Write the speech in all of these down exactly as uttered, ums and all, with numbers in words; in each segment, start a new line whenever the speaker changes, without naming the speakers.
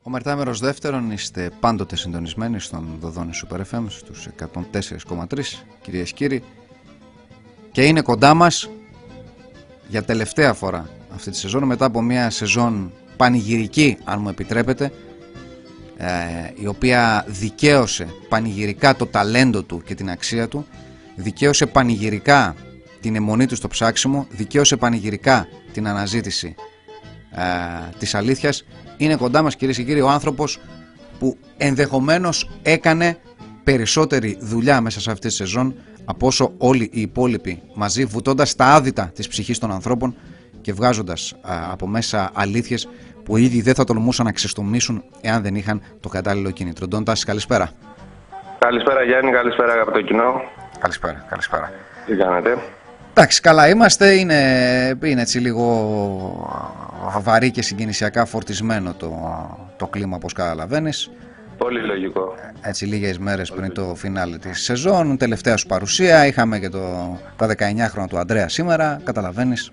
Ομερτάμερος δεύτερον, είστε πάντοτε συντονισμένοι στον Δοδόνη Super εφ εμ στους εκατόν τέσσερα κόμμα τρία, κυρίες και κύριοι, και είναι κοντά μας για τελευταία φορά αυτή τη σεζόν, μετά από μια σεζόν πανηγυρική, αν μου επιτρέπετε, ε, η οποία δικαίωσε πανηγυρικά το ταλέντο του και την αξία του, δικαίωσε πανηγυρικά την αιμονή του στο ψάξιμο, δικαίωσε πανηγυρικά την αναζήτηση ε, της αλήθειας. Είναι κοντά μας, κυρίες και κύριοι, ο άνθρωπος που ενδεχομένως έκανε περισσότερη δουλειά μέσα σε αυτή τη σεζόν από όσο όλοι οι υπόλοιποι μαζί, βουτώντας τα άδυτα της ψυχής των ανθρώπων και βγάζοντας α, από μέσα αλήθειες που ήδη δεν θα τολμούσαν να ξεστομίσουν εάν δεν είχαν το κατάλληλο κίνητρο. Ντόν Τάση, καλησπέρα.
Καλησπέρα Γιάννη, καλησπέρα αγαπητό κοινό.
Καλησπέρα, καλησπέρα.
Τι κάνετε?
Εντάξει, καλά είμαστε, είναι, είναι έτσι λίγο βαρύ και συγκινησιακά φορτισμένο το, το κλίμα, όπως καταλαβαίνεις.
Πολύ λογικό.
Έτσι λίγες μέρες Πολύ πριν λογικό. το φινάλε της σεζόν, τελευταία σου παρουσία, είχαμε και το, τα δεκαεννιά χρόνια του Αντρέα σήμερα, καταλαβαίνεις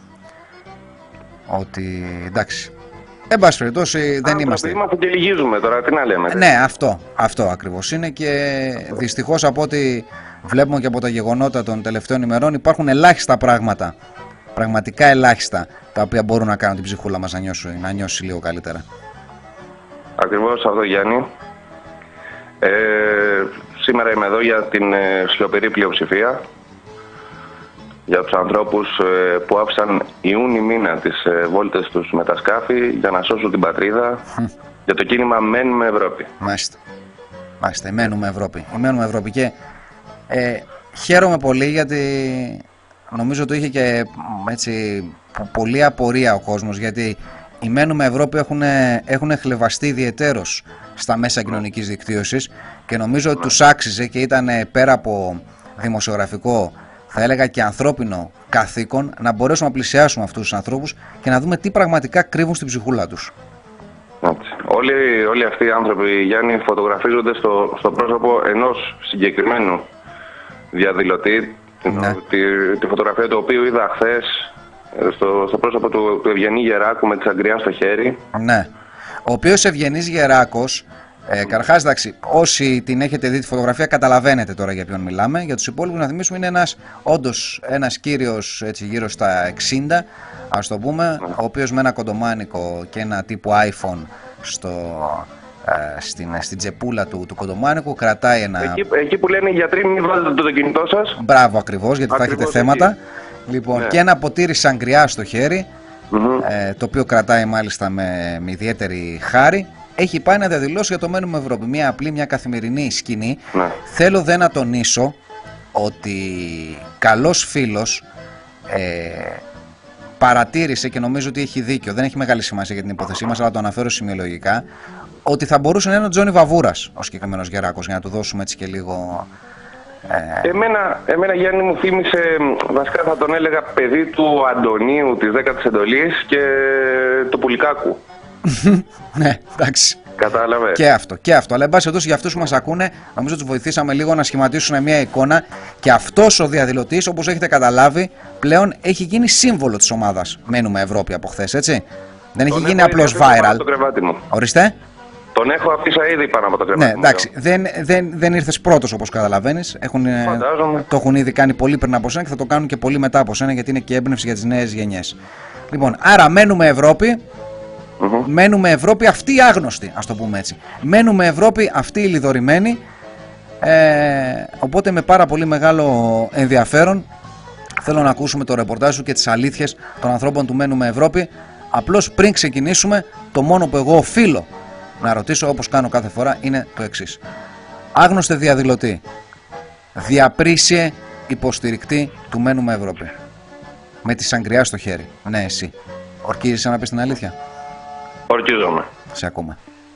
ότι εντάξει. Εν πάση περιπτώσει δεν είμαστε.
Είμαστε και λυγίζουμε τώρα, τι να λέμε.
Ναι, αυτό, αυτό ακριβώς είναι και δυστυχώς από ό,τι βλέπουμε και από τα γεγονότα των τελευταίων ημερών υπάρχουν ελάχιστα πράγματα, πραγματικά ελάχιστα, τα οποία μπορούν να κάνουν την ψυχούλα μας να νιώσει, να νιώσει λίγο καλύτερα.
Ακριβώς αυτό, Γιάννη. Ε, σήμερα είμαι εδώ για την ε, σιωπηρή πλειοψηφία, για τους ανθρώπους ε, που άφησαν Ιούνι μήνα τις ε, βόλτες τους με τα σκάφη για να σώσουν την πατρίδα, για το κίνημα Μένουμε Ευρώπη.
Μάλιστα, μάλιστα, μένουμε Ευρώπη, μένουμε Ευρώπη και ε, χαίρομαι πολύ γιατί νομίζω ότι είχε και έτσι πολλή απορία ο κόσμος, γιατί οι Μένουμε Ευρώπη έχουν, έχουν χλευαστεί ιδιαιτέρως στα μέσα κοινωνικής δικτύωσης και νομίζω ότι τους άξιζε και ήταν πέρα από δημοσιογραφικό, θα έλεγα και ανθρώπινο καθήκον, να μπορέσουμε να πλησιάσουμε αυτούς τους ανθρώπους και να δούμε τι πραγματικά κρύβουν στην ψυχούλα τους.
Έτσι. Όλοι, όλοι αυτοί οι άνθρωποι, Γιάννη, φωτογραφίζονται στο, στο πρόσωπο ενός συγκεκριμένου διαδηλωτή, ναι. τη, τη φωτογραφία του οποίου είδα χθες στο, στο πρόσωπο του, του Ευγενή Γεράκου με τη σαγκριά στο χέρι.
Ναι, ο οποίος Ευγενής Γεράκος, ε, καρχάς, εντάξει, όσοι την έχετε δει τη φωτογραφία καταλαβαίνετε τώρα για ποιον μιλάμε. Για τους υπόλοιπους να θυμίσουμε, είναι ένας, όντως ένας κύριος έτσι, γύρω στα εξήντα, ας το πούμε, ναι. Ο οποίος με ένα κοντομάνικο και ένα τύπου iPhone στο, ε, στην, στην τσεπούλα του, του κοντομάνικου κρατάει ένα...
Εκεί, εκεί που λένε οι γιατροί μην βάζετε το, το κινητό σας.
Μπράβο, ακριβώς, γιατί ακριβώς θα έχετε θέματα. Εκεί. Λοιπόν, ναι. Και ένα ποτήρι σαγκριά στο χέρι, mm-hmm. ε, το οποίο κρατάει μάλιστα με, με ιδιαίτερη χάρη. Έχει πάει να διαδηλώσει για το Μένουμε Ευρώπη. Μια απλή, μια καθημερινή σκηνή. Ναι. Θέλω δε να τονίσω ότι καλός φίλος ε, παρατήρησε και νομίζω ότι έχει δίκιο. Δεν έχει μεγάλη σημασία για την υπόθεσή μας, αλλά το αναφέρω σημειολογικά. Ότι θα μπορούσε να είναι ο Τζόνι Βαβούρας ο συγκεκριμένος Γεράκος, για να του δώσουμε έτσι και λίγο. Ε...
Εμένα, εμένα Γιάννη μου θύμισε, βασικά θα τον έλεγα παιδί του Αντωνίου της δέκατης εντολής και του Πουλικάκου.
Ναι, εντάξει.
Κατάλαβε.
Και αυτό, και αυτό. Αλλά εν πάση περιπτώσει για αυτούς που μας ακούνε, νομίζω τους βοηθήσαμε λίγο να σχηματίσουν μια εικόνα και αυτός ο διαδηλωτής, όπως έχετε καταλάβει, πλέον έχει γίνει σύμβολο της ομάδας Μένουμε Ευρώπη από χθες, έτσι. Δεν έχει γίνει απλώς viral. Ορίστε.
Τον έχω αφήσει ήδη πάνω από το κρεβάτι.
Ναι, εντάξει. Δεν, δεν, δεν ήρθες πρώτος όπως καταλαβαίνεις. Έχουν, το έχουν ήδη κάνει πολύ πριν από σένα και θα το κάνουν και πολύ μετά από σένα, γιατί είναι και έμπνευση για τις νέες γενιές. Λοιπόν, άρα Μένουμε Ευρώπη. Mm-hmm. Μένουμε Ευρώπη αυτοί οι άγνωστοι, ας το πούμε έτσι. Μένουμε Ευρώπη αυτοί οι λιδωρημένοι. Ε, οπότε με πάρα πολύ μεγάλο ενδιαφέρον θέλω να ακούσουμε το ρεπορτάζ σου και τις αλήθειες των ανθρώπων του Μένουμε Ευρώπη. Απλώς πριν ξεκινήσουμε, το μόνο που εγώ οφείλω να ρωτήσω, όπως κάνω κάθε φορά, είναι το εξής. Άγνωστε διαδηλωτή, διαπρίσιε υποστηρικτή του Μένουμε Ευρώπη, με τη σαγκριά στο χέρι. Ναι, εσύ. Ορκίζεσαι να πεις την αλήθεια?
Ορκίζομαι.
Σε ακούμε.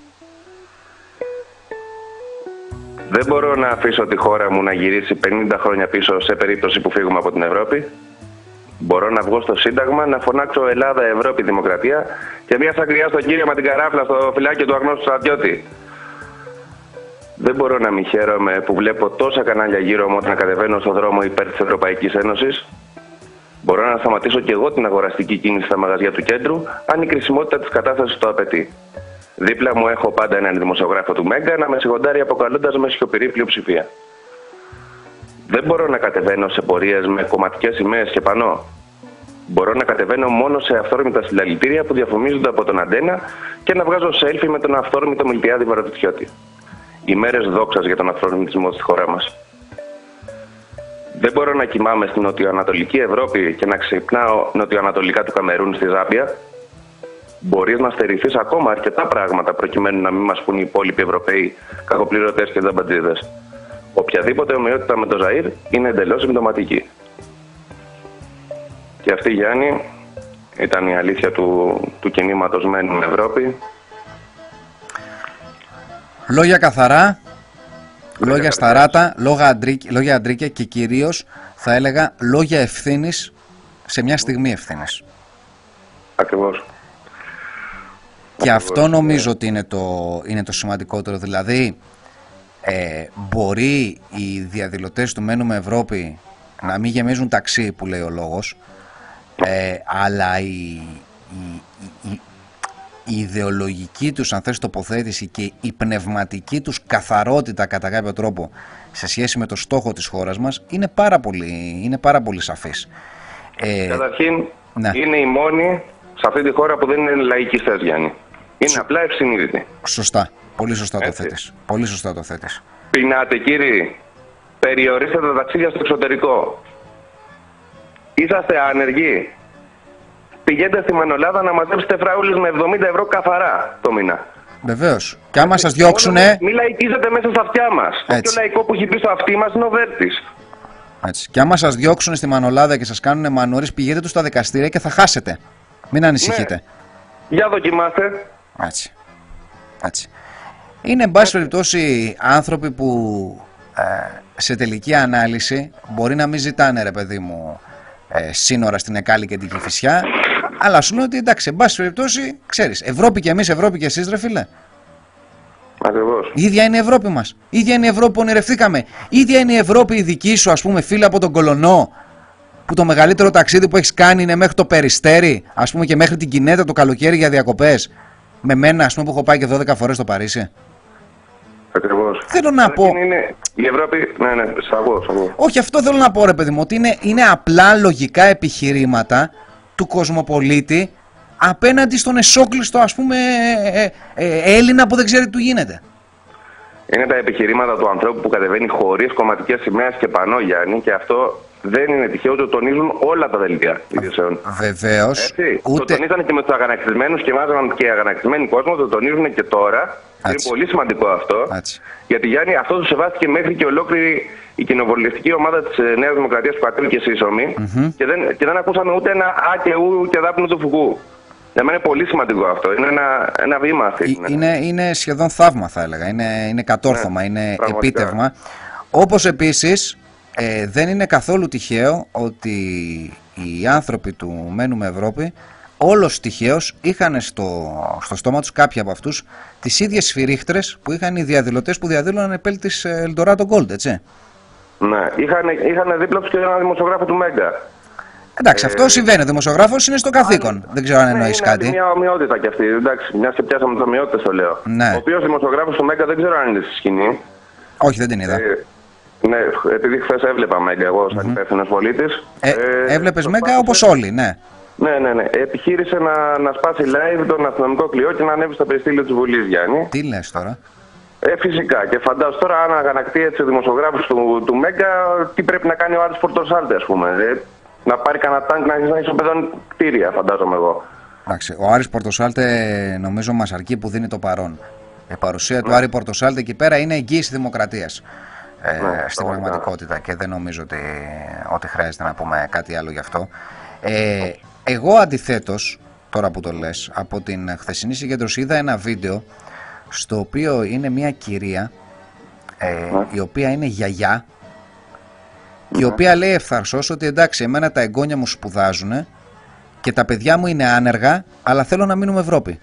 Δεν μπορώ να αφήσω τη χώρα μου να γυρίσει πενήντα χρόνια πίσω σε περίπτωση που φύγουμε από την Ευρώπη. Μπορώ να βγω στο Σύνταγμα, να φωνάξω Ελλάδα, Ευρώπη, Δημοκρατία και μια σαγκριά στο κύριο με την καράφλα στο φυλάκι του αγνώστου στρατιώτη. Δεν μπορώ να μην χαίρομαι που βλέπω τόσα κανάλια γύρω μου όταν κατεβαίνω στον δρόμο υπέρ της Ευρωπαϊκής Ένωσης. Μπορώ να σταματήσω και εγώ την αγοραστική κίνηση στα μαγαζιά του κέντρου, αν η κρισιμότητα της κατάστασης το απαιτεί. Δίπλα μου έχω πάντα έναν δημοσιογράφο του Μέγκα να με σιγοντάρει αποκαλώντας με σιωπηρή πλειοψηφία. Δεν μπορώ να κατεβαίνω σε πορείες με κομματικές σημαίες και πανό. Μπορώ να κατεβαίνω μόνο σε αυθόρμητα συλλαλητήρια που διαφημίζονται από τον Αντένα και να βγάζω selfie με τον αυθόρμητο Μιλτιάδη Βαροτιτσιώτη. Ημέρες δόξας για τον αυθορμητισμό στη χώρα μας. Δεν μπορώ να κοιμάμαι στην νοτιοανατολική Ευρώπη και να ξυπνάω νοτιοανατολικά του Καμερούν στη Ζάμπια. Μπορείς να στερηθείς ακόμα αρκετά πράγματα προκειμένου να μην μας πουν οι υπόλοιποι Ευρωπαίοι κακοπληρωτές και τζαμπατζίδες. Οποιαδήποτε ομοιότητα με το Ζαΐρ είναι εντελώς συμπτωματική. Και αυτή, Γιάννη, ήταν η αλήθεια του, του κινήματος Μένουμε Ευρώπη.
Λόγια καθαρά, λόγια, λόγια σταράτα, λόγια, αντρίκ, λόγια αντρίκια και κυρίως θα έλεγα λόγια ευθύνης σε μια στιγμή ευθύνης.
Ακριβώς.
Και Ακριβώς, αυτό νομίζω ναι. ότι είναι το, είναι το σημαντικότερο. Δηλαδή, ε, μπορεί οι διαδηλωτές του Μένουμε Ευρώπη να μην γεμίζουν ταξί που λέει ο λόγος, ε, αλλά η, η, η, η ιδεολογική τους, αν θες, τοποθέτηση και η πνευματική τους καθαρότητα κατά κάποιο τρόπο σε σχέση με το στόχο της χώρας μας είναι πάρα πολύ, είναι πάρα πολύ σαφής.
Ε, Καταρχήν, ναι. είναι οι μόνοι σε αυτή τη χώρα που δεν είναι λαϊκιστές, Γιάννη. Είναι Σ... απλά ευσυνείδητοι. Σωστά.
Πολύ σωστά Έτσι. το θέτεις. Πολύ σωστά το θέτεις.
Πεινάτε, κύριοι. Περιορίστε τα ταξίδια στο εξωτερικό. Είσαστε άνεργοι. Πηγαίνετε στη Μανολάδα να μαζέψετε φράουλες με εβδομήντα ευρώ καθαρά το μήνα.
Βεβαίως. Και άμα σας διώξουνε...
Μην λαϊκίζετε μέσα στα αυτιά μας. Το πιο λαϊκό που έχει πει στο αυτί μας είναι ο Βέρτης.
Έτσι. Και άμα σας διώξουν στη Μανολάδα και σας κάνουν μανούρες, πηγαίνετε τους στα δικαστήρια και θα χάσετε. Μην ανησυχείτε.
Ναι. Για δοκιμάστε.
Έτσι. Έτσι. Είναι, εν πάση περιπτώσει, άνθρωποι που ε, σε τελική ανάλυση μπορεί να μην ζητάνε, ρε παιδί μου, ε, σύνορα στην Εκάλη και την Κηφισιά, αλλά σου λέω ότι εντάξει, εν πάση περιπτώσει, ξέρεις, Ευρώπη και εμείς, Ευρώπη και εσείς, ρε φίλε.
Ακριβώς.
Η ίδια είναι η Ευρώπη μας. Η ίδια είναι η Ευρώπη που ονειρευτήκαμε. Η ίδια είναι η Ευρώπη η δική σου, ας πούμε, φίλε, από τον Κολονό, που το μεγαλύτερο ταξίδι που έχεις κάνει είναι μέχρι το Περιστέρι, ας πούμε, και μέχρι την Κινέτα το καλοκαίρι για διακοπές. Με μένα, ας πούμε, που έχω πάει και δώδεκα φορές στο Παρίσι.
Ακριβώς.
Θέλω να πω.
Είναι η Ευρώπη. Ναι, ναι, σαγώ, σαγώ.
Όχι, αυτό θέλω να πω, ρε παιδί μου, ότι είναι, είναι απλά λογικά επιχειρήματα του κοσμοπολίτη απέναντι στον εσόκλειστο, ας πούμε, ε, ε, Έλληνα που δεν ξέρει τι του γίνεται.
Είναι τα επιχειρήματα του ανθρώπου που κατεβαίνει χωρίς κομματικές σημαίες και πανό, Γιάννη, και αυτό δεν είναι τυχαίο, το τονίζουν όλα τα δελτία ειδήσεων.
Βεβαίως.
Ούτε... Το τονίζανε και με τους αγανακτισμένους και μάζαν και αγανακτισμένοι κόσμο, το τονίζουν και τώρα. Έτσι. Είναι πολύ σημαντικό αυτό. Έτσι. Γιατί, Γιάννη, αυτό το σεβάστηκε μέχρι και ολόκληρη η κοινοβουλευτική ομάδα της Νέας Δημοκρατίας που κατέβηκε σύσσωμη mm-hmm. και, δεν, και δεν ακούσαμε ούτε ένα α και ου και δάπνο του Φουκού. Για μένα είναι πολύ σημαντικό αυτό. Είναι ένα, ένα βήμα αυτή.
Είναι, είναι σχεδόν θαύμα, θα έλεγα. Είναι, είναι κατόρθωμα, ναι, είναι πραγματικά. Επίτευγμα. Όπως επίσης ε, δεν είναι καθόλου τυχαίο ότι οι άνθρωποι του Μένουμε Ευρώπη όλος τυχαίως είχαν στο, στο στόμα τους, κάποιοι από αυτούς, τις ίδιες σφυρίχτρες που είχαν οι διαδηλωτές που διαδήλωναν επέλ της Eldorado Gold, έτσι.
Ναι, είχαν, είχαν δίπλα τους και έναν δημοσιογράφο του Μέγκα.
Εντάξει, ε, αυτό συμβαίνει. Ο δημοσιογράφος είναι στο καθήκον. Α, δεν ξέρω αν εννοείς
ναι,
κάτι.
Είναι μια ομοιότητα κι αυτή. Εντάξει, μια και πιάσαμε τις ομοιότητες, το λέω.
Ναι.
Ο οποίος δημοσιογράφος του Μέγκα δεν ξέρω αν είναι στη σκηνή.
Όχι, δεν την είδα.
Ε, ναι, επειδή χθες έβλεπα Μέγκα εγώ σαν mm-hmm. υπεύθυνος πολίτης.
Ε, ε, έβλεπες Μέγκα όπως όλοι, ναι.
Ναι, ναι, ναι. Επιχείρησε να, να σπάσει live τον αστυνομικό κλειό και να ανέβει στο περιστήλιο της Βουλής, Γιάννη.
Τι λες τώρα?
Ε, φυσικά. Και φαντάζομαι τώρα, αν αγανακτεί έτσι ο δημοσιογράφος του, του Μέγκα, τι πρέπει να κάνει ο Άρης Πορτοσάλτε, ας πούμε. Ε, να πάρει κανένα τάγκ να ισοπεδώνει κτίρια, φαντάζομαι εγώ.
Εντάξει, ο Άρης Πορτοσάλτε νομίζω μας αρκεί που δίνει το παρόν. Η παρουσία ναι. του Άρη Πορτοσάλτε εκεί πέρα είναι εγγύηση δημοκρατίας ε, ναι, στην πραγματικότητα και δεν νομίζω ότι, ότι χρειάζεται να πούμε κάτι άλλο γι' αυτό. Ε, εγώ αντιθέτως, τώρα που το λες, από την χθεσινή συγκέντρωση είδα ένα βίντεο στο οποίο είναι μια κυρία ε, ναι. η οποία είναι γιαγιά και η οποία λέει ευθαρσώς ότι εντάξει, εμένα τα εγγόνια μου σπουδάζουν και τα παιδιά μου είναι άνεργα, αλλά θέλω να μείνουμε Ευρώπη.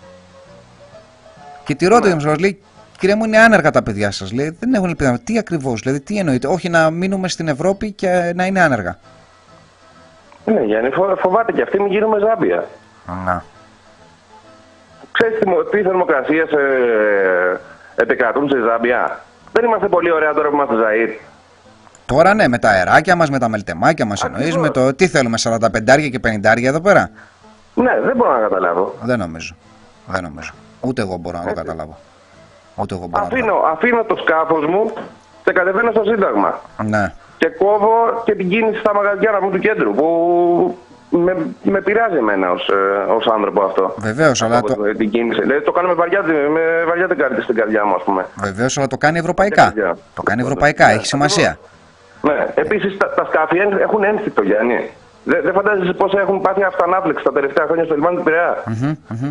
Και τη ρώτησε ναι. μας, λέει, κυρία μου, είναι άνεργα τα παιδιά σας, λέει, δεν έχουν παιδιά. Τι ακριβώς, δηλαδή, τι εννοείται? Όχι, να μείνουμε στην Ευρώπη και να είναι άνεργα.
Ναι, Γιάννη, φοβάται και αυτή, μην γίνουμε Ζάμπια.
Να.
Ξέρεις τι θερμοκρασίες ε, επικρατούν στη Ζάμπια? Δεν είμαστε πολύ ωραία τώρα που είμαστε Ζαΐρ?
Τώρα ναι, με τα αεράκια μας, με τα μελτεμάκια μας εννοείς, με το τι θέλουμε, σαράντα πέντε και πενήντα εδώ πέρα.
Ναι, δεν μπορώ να καταλάβω.
Δεν νομίζω. Δεν νομίζω. Ούτε εγώ μπορώ να το καταλάβω. Ούτε εγώ μπορώ
αφήνω,
να το
αφήνω το σκάφος μου και κατεβαίνω στο Σύνταγμα.
Ναι.
Και κόβω και την κίνηση στα μαγαζιά μου του κέντρου που με, με πειράζει εμένα ως, ε, ως άνθρωπο αυτό.
Βεβαίως, αλλά το...
την κίνηση. Δηλαδή, το κάνω με βαριά, με βαριά την καρδιά στην καρδιά μου, ας πούμε.
Βεβαίως, αλλά το κάνει ευρωπαϊκά. Το κάνει ευρωπαϊκά, έχει σημασία.
Ναι, επίσης τα, τα σκάφη έχουν ένστικτο, Γιάννη. Δεν δε φαντάζεσαι πώς έχουν πάθει αυτανάπλεξη τα τελευταία χρόνια στο λιμάνι του Πειραιά.
Mm-hmm, mm-hmm.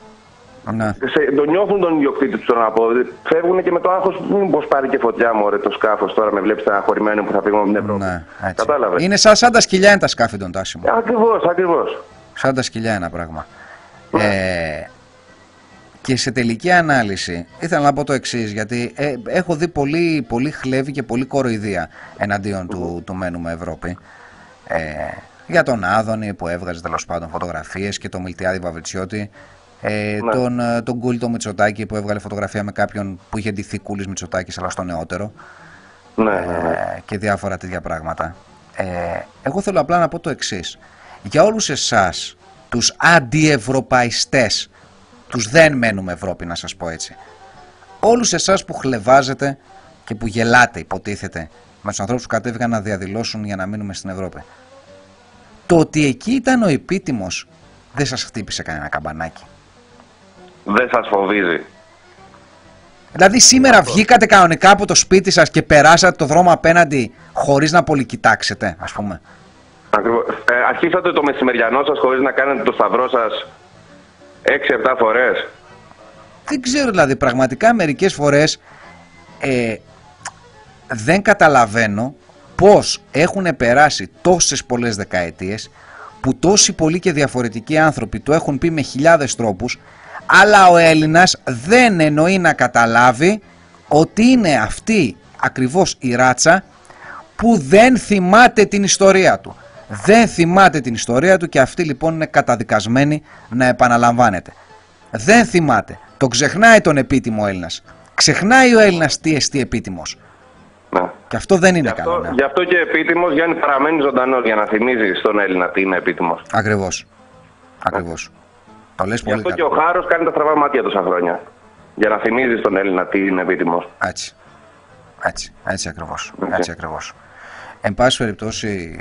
Ναι.
Σε, τον νιώθουν τον ιδιοκτήτη του, να πω. Φεύγουν και με το άγχος, μήπως πάρει και φωτιά μου, ρε, το σκάφος τώρα με βλέπει στεναχωρημένο που θα φύγουμε από την Ευρώπη.
Ναι,
κατάλαβες?
Είναι σαν, σαν τα σκυλιά είναι τα σκάφη των Τάσιμων.
Ακριβώς, ακριβώς.
Σαν τα σκυλιά ένα πράγμα. Ναι. Ε, και σε τελική ανάλυση ήθελα να πω το εξής, γιατί ε, έχω δει πολύ, πολύ χλέβη και πολύ κοροϊδία εναντίον mm. του, του Μένουμε Ευρώπη. Ε, για τον Άδωνη που έβγαζε τέλος πάντων φωτογραφίες και τον Μιλτιάδη Βαβριτσιώτη. Ε, ναι. Τον, τον Κούλη το Μητσοτάκη που έβγαλε φωτογραφία με κάποιον που είχε ντυθεί Κούλης Μητσοτάκης αλλά στο νεότερο.
Ναι,
ε,
ναι, ναι.
Και διάφορα τέτοια πράγματα. Ε, εγώ θέλω απλά να πω το εξής. Για όλους εσάς τους αντιευρωπαϊστές, τους δεν μένουμε Ευρώπη να σας πω έτσι, όλους εσάς που χλεβάζετε και που γελάτε υποτίθεται με τους ανθρώπους που κατέβηκαν να διαδηλώσουν για να μείνουμε στην Ευρώπη, το ότι εκεί ήταν ο επίτιμος δεν σας χτύπησε κανένα καμπανάκι?
Δεν σας φοβίζει?
Δηλαδή σήμερα αυτό. Βγήκατε κανονικά από το σπίτι σας και περάσατε το δρόμο απέναντι χωρίς να πολυκοιτάξετε, ας πούμε?
Ακριβώς. Ε, αρχίσατε το μεσημεριανό σας χωρίς να κάνετε το σταυρό σας έξι επτά φορές?
Δεν ξέρω, δηλαδή πραγματικά μερικές φορές ε, δεν καταλαβαίνω πώς έχουν περάσει τόσες πολλές δεκαετίες που τόσοι πολλοί και διαφορετικοί άνθρωποι το έχουν πει με χιλιάδες τρόπους, αλλά ο Έλληνας δεν εννοεί να καταλάβει ότι είναι αυτή ακριβώς η ράτσα που δεν θυμάται την ιστορία του. Δεν θυμάται την ιστορία του και αυτή λοιπόν είναι καταδικασμένη να επαναλαμβάνεται. Δεν θυμάται. Το ξεχνάει τον επίτιμο Έλληνας. Ξεχνάει ο Έλληνας τι εστί επίτιμος.
Ναι.
Και αυτό δεν είναι
γι αυτό,
καλό. Ναι.
Γι' αυτό και επίτιμος, Γιάννη, παραμένει ζωντανός για να θυμίζει στον Έλληνα τι είναι επίτιμος.
Ακριβώς. Ακριβώς. Το λες πολύ
γι' αυτό
καλό.
Και ο Χάρος κάνει τα στραβά μάτια τόσα χρόνια. Για να θυμίζει στον Έλληνα τι είναι επίτιμος.
Έτσι. Έτσι. Έτσι ακριβώς.
Okay.
Έτσι ακριβώς. Εν πάση περιπτώσει,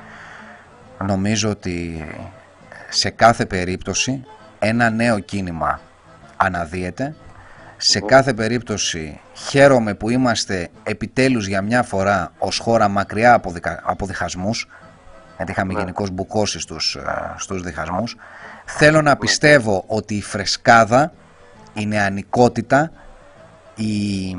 νομίζω ότι σε κάθε περίπτωση ένα νέο κίνημα αναδύεται. Σε κάθε περίπτωση χαίρομαι που είμαστε επιτέλους για μια φορά ως χώρα μακριά από, δικα, από διχασμούς, γιατί είχαμε ναι. γενικώς μπουκώσει στους, στους διχασμούς. Θέλω να πιστεύω ότι η φρεσκάδα, η νεανικότητα, η,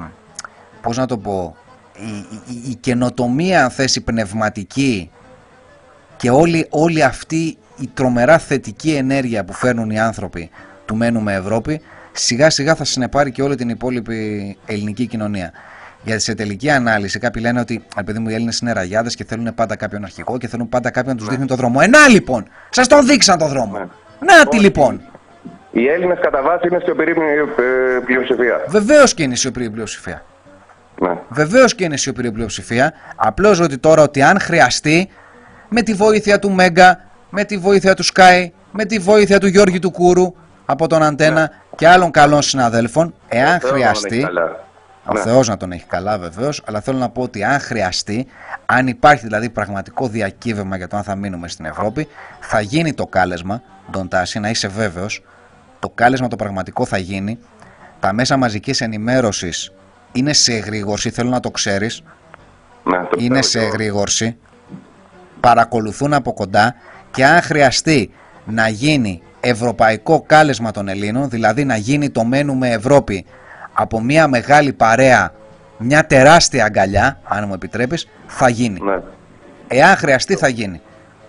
πώς να το πω, η, η, η καινοτομία αν θες η πνευματική και όλη, όλη αυτή η τρομερά θετική ενέργεια που φέρνουν οι άνθρωποι του Μένουμε Ευρώπη, σιγά σιγά θα συνεπάρει και όλη την υπόλοιπη ελληνική κοινωνία. Γιατί σε τελική ανάλυση κάποιοι λένε ότι επειδή μου οι Έλληνες είναι ραγιάδες και θέλουν πάντα κάποιον αρχηγό και θέλουν πάντα κάποιον να τους δείχνει τον δρόμο. Ε, να λοιπόν! Σας τον δείξαν τον δρόμο! Ναι. Να τι λοιπόν!
Οι Έλληνες κατά βάση είναι σιωπηρή πλειοψηφία.
Βεβαίως και είναι σιωπηρή πλειοψηφία. Ναι. Βεβαίως και είναι σιωπηρή πλειοψηφία. Απλώς ότι τώρα ότι αν χρειαστεί, με τη βοήθεια του Μέγκα, με τη βοήθεια του Sky, με τη βοήθεια του Γιώργη του Κούρου από τον Αντένα ναι. και άλλων καλών συναδέλφων, εάν ο χρειαστεί, ο ναι. Θεός να τον έχει καλά βεβαίως, αλλά θέλω να πω ότι αν χρειαστεί, αν υπάρχει δηλαδή πραγματικό διακύβευμα για το αν θα μείνουμε στην Ευρώπη, θα γίνει το κάλεσμα, Ντον Τάση, να είσαι βέβαιος, το κάλεσμα το πραγματικό θα γίνει, τα μέσα μαζικής ενημέρωσης είναι σε εγρήγορση, θέλω να το ξέρεις,
ναι, το
είναι σε εγρήγορση, παρακολουθούν από κοντά και αν χρειαστεί να γίνει ευρωπαϊκό κάλεσμα των Ελλήνων, δηλαδή να γίνει το Μένουμε Ευρώπη από μια μεγάλη παρέα, μια τεράστια αγκαλιά, αν μου επιτρέπεις, θα γίνει. Ναι. Εάν χρειαστεί θα γίνει.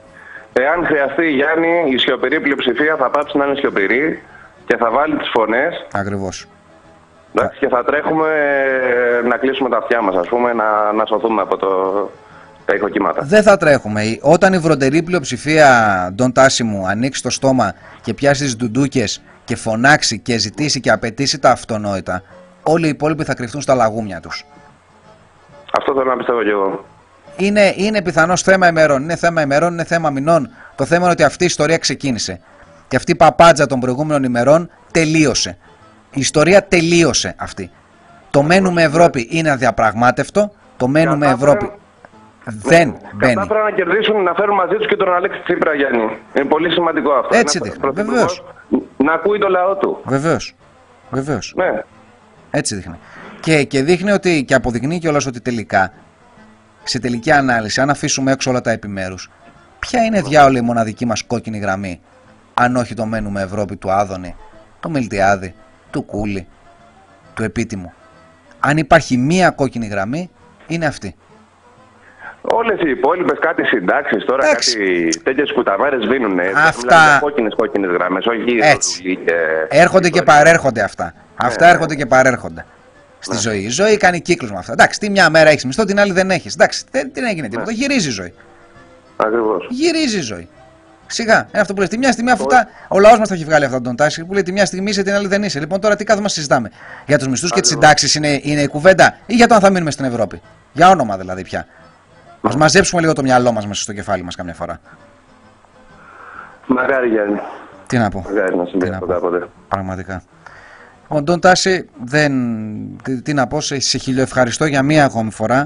Εάν χρειαστεί, Γιάννη, η σιωπηρή πλειοψηφία θα πάψει να είναι σιωπηρή και θα βάλει τις φωνές.
Ακριβώς.
Εντάξει, και θα τρέχουμε να κλείσουμε τα αυτιά μας, ας πούμε, να, να σωθούμε από το... τα ηχοκύματα.
Δεν θα τρέχουμε. Όταν η βροντερή πλειοψηφία, Ντον Τάση μου, ανοίξει το στόμα και πιάσει τις ντουντούκες και φωνάξει και ζητήσει και απαιτήσει τα αυτονόητα, όλοι οι υπόλοιποι θα κρυφτούν στα λαγούμια τους.
Αυτό θέλω να πιστεύω κι εγώ.
Είναι, είναι πιθανώς θέμα ημερών, είναι θέμα ημερών, είναι θέμα μηνών. Το θέμα είναι ότι αυτή η ιστορία ξεκίνησε. Και αυτή η παπάντζα των προηγούμενων ημερών τελείωσε. Η ιστορία τελείωσε αυτή. Το μένουμε Ευρώπη είναι αδιαπραγμάτευτο. Το μένουμε Ευρώπη δεν ναι. μπαίνει.
Αυτά πρέπει να κερδίσουν, να φέρουν μαζί τους και τον Αλέξη Τσίπρα, Γιάννη. Είναι πολύ σημαντικό αυτό.
Έτσι δείχνει. Βεβαίως.
Να ακούει το λαό του.
Βεβαίως. Βεβαίως.
Ναι.
Έτσι δείχνει. Και, και δείχνει ότι, και αποδεικνύει κιόλας ότι τελικά, σε τελική ανάλυση, αν αφήσουμε έξω όλα τα επιμέρους, ποια είναι διάολη η μοναδική μας κόκκινη γραμμή, αν όχι το μένουμε Ευρώπη του Άδωνη, του Μιλτιάδη, του Κούλη, του Επίτιμου. Αν υπάρχει μία κόκκινη γραμμή, είναι αυτή.
Όλες οι υπόλοιπες κάτι συντάξεις τώρα,
Έξι.
κάτι τέτοιες κουταμάρες βίνουνε.
Αυτά.
Κόκκινες κόκκινες γραμμές, όχι
έτσι.
Και...
Έρχονται και παρέρχονται αυτά. Ναι, αυτά
ναι.
έρχονται και παρέρχονται. Στη
ναι.
ζωή. Η ζωή κάνει κύκλους με αυτά. Εντάξει, τη μια μέρα έχεις μισθό, την άλλη δεν έχεις. Εντάξει, δεν, δεν έγινε τίποτα. Ναι. Γυρίζει η ζωή.
Ακριβώς.
Γυρίζει η ζωή. Σιγά. Είναι αυτό που λες. Τη μια στιγμή, αφού τα... ο λαός μας θα έχει βγάλει αυτόν τον τάση που λέει τη μια στιγμή είσαι, την άλλη δεν είσαι. Λοιπόν, τώρα τι κάθομαι να συζητάμε. Για τους μισθούς και τις συντάξεις είναι, είναι η κουβέντα ή για το αν θα μείνουμε στην Ευρώπη. Για όνομα δηλαδή πια. Ας μαζέψουμε λίγο το μυαλό μας μέσα στο κεφάλι μας καμιά φορά.
Μακάρι, Γιάννη.
Τι να πω.
Μακάρι να συμβεί αυτό κάποτε.
Πραγματικά. Ο Ντόν Τάση, δεν... τι, τι να πω, σε, σε χιλιοευχαριστώ για μία ακόμη φορά.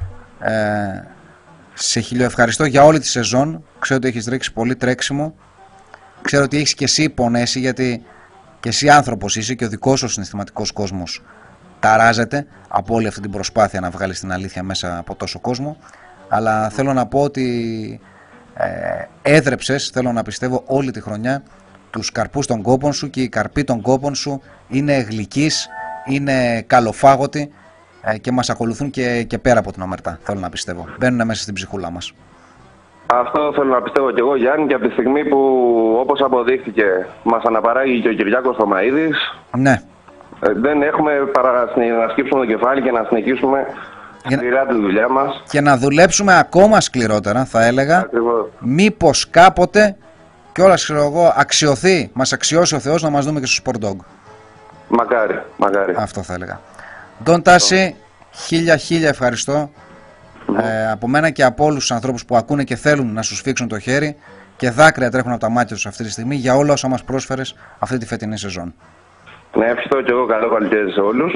Ε, σε χιλιοευχαριστώ για όλη τη σεζόν. Ξέρω ότι έχεις ρίξει πολύ τρέξιμο. Ξέρω ότι έχεις και εσύ πονέσει, γιατί και εσύ άνθρωπος είσαι και ο δικός σου συναισθηματικός κόσμος ταράζεται από όλη αυτή την προσπάθεια να βγάλεις την αλήθεια μέσα από τόσο κόσμο. Αλλά θέλω να πω ότι ε, έδρεψες, θέλω να πιστεύω, όλη τη χρονιά τους καρπούς των κόπων σου, και οι καρποί των κόπων σου είναι γλυκείς, είναι καλοφάγωτοι ε, και μας ακολουθούν και, και πέρα από την ομερτά, θέλω να πιστεύω. Μπαίνουν μέσα στην ψυχούλα μας.
Αυτό θέλω να πιστεύω κι εγώ, Γιάννη, και από τη στιγμή που, όπως αποδείχθηκε, μας αναπαράγει και ο Κυριάκος Θωμαΐδης,
ναι.
ε, δεν έχουμε παρά να σκύψουμε το κεφάλι και να συνεχίσουμε σκληρά τη δουλειά μας.
Και να δουλέψουμε ακόμα σκληρότερα, θα έλεγα.
Ακριβώς.
Μήπως κάποτε και όλα, ξέρω εγώ, αξιωθεί, μας αξιώσει ο Θεός να μας δούμε και στο Sport Dog.
Μακάρι, μακάρι.
Αυτό θα έλεγα. Ντόν Τάση, χίλια χίλια ευχαριστώ. Mm. Ε, από μένα και από όλους τους ανθρώπους που ακούνε και θέλουν να σου σφίξουν το χέρι, και δάκρυα τρέχουν από τα μάτια τους αυτή τη στιγμή για όλα όσα μας πρόσφερες αυτή τη φετινή σεζόν.
Ναι, ευχαριστώ και εγώ, καλό καλοκαίρι σε όλους.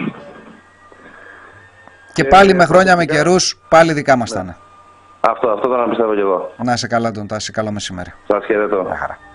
Και, και πάλι με χρόνια, με καιρούς, πάλι δικά μας θα είναι.
Αυτό, αυτό θα να πιστεύω κι εγώ.
Να είσαι καλά, Ντόν Τάση, καλό μεσημέρι.
Σας χαιρετώ.
Μια χαρά.